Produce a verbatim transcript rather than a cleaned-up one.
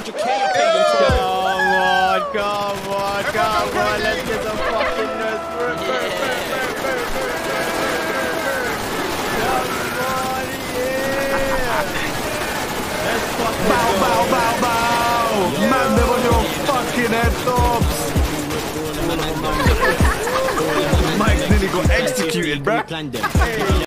hundred K. Come on, come on, come on. Let's get some fucking nurse. Bow, bow, bow, bow! Mandem on your fucking head tops! Mike nearly got executed, bruh.